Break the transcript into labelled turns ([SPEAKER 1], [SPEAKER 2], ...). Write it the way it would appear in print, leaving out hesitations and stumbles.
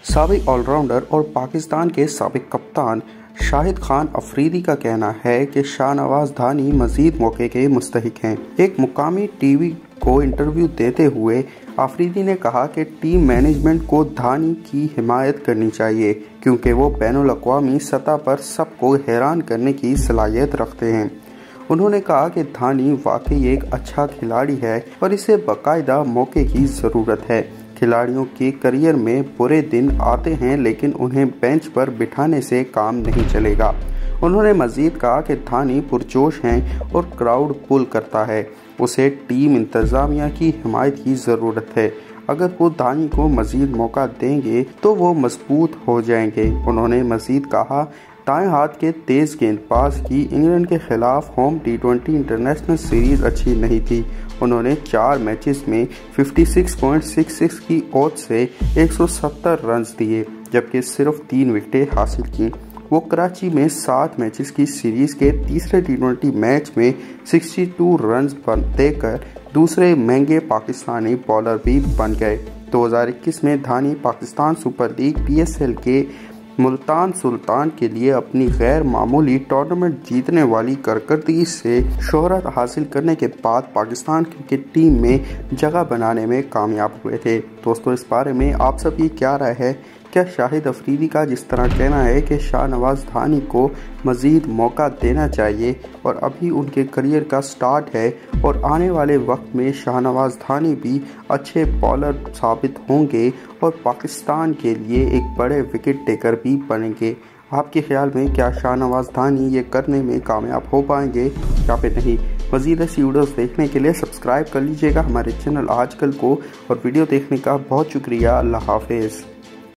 [SPEAKER 1] साबिक ऑलराउंडर और पाकिस्तान के साबिक कप्तान शाहिद खान अफरीदी का कहना है कि शाहनवाज धानी मजीद मौके के मुस्तहिक हैं। एक मुकामी टीवी को इंटरव्यू देते हुए अफरीदी ने कहा कि टीम मैनेजमेंट को धानी की हिमायत करनी चाहिए क्योंकि वो बैनुल अक़वामी सतह पर सबको हैरान करने की सलाहियत रखते हैं। उन्होंने कहा कि धानी वाकई एक अच्छा खिलाड़ी है और इसे बाकायदा मौके की ज़रूरत है। खिलाड़ियों के करियर में बुरे दिन आते हैं लेकिन उन्हें बेंच पर बिठाने से काम नहीं चलेगा। उन्होंने मजीद कहा कि धानी पुरजोश हैं और क्राउड पुल करता है। उसे टीम इंतज़ामिया की हिमायत की ज़रूरत है। अगर वो धानी को मजीद मौका देंगे तो वो मजबूत हो जाएंगे। उन्होंने मजीद कहा, दाएं हाथ के तेज़ गेंदबाज की इंग्लैंड के खिलाफ होम T20 इंटरनेशनल सीरीज़ अच्छी नहीं थी। उन्होंने 4 मैचेस में 56.66 की औसत से 170 रन दिए जबकि सिर्फ 3 विकेटें हासिल की। वो कराची में 7 मैचेस की सीरीज़ के तीसरे T20 मैच में 62 रन देकर दूसरे महंगे पाकिस्तानी बॉलर भी बन गए। 2021 में Dhani Pakistan super league PSL के मुल्तान सुल्तान के लिए अपनी गैर मामूली टूर्नामेंट जीतने वाली कारकर्दगी से शोहरत हासिल करने के बाद पाकिस्तान क्रिकेट टीम में जगह बनाने में कामयाब हुए थे। दोस्तों, इस बारे में आप सब की क्या राय है? क्या शाहिद अफरीदी का जिस तरह कहना है कि शाहनवाज धानी को मज़ीद मौका देना चाहिए और अभी उनके करियर का स्टार्ट है और आने वाले वक्त में शाहनवाज धानी भी अच्छे बॉलर साबित होंगे और पाकिस्तान के लिए एक बड़े विकेट टेकर भी बनेंगे? आपके ख्याल में क्या शाहनवाज धानी ये करने में कामयाब हो पाएंगे या फिर नहीं? मज़ीद ऐसी वीडियोस देखने के लिए सब्सक्राइब कर लीजिएगा हमारे चैनल आजकल को और वीडियो देखने का बहुत शुक्रिया। अल्लाह हाफिज़।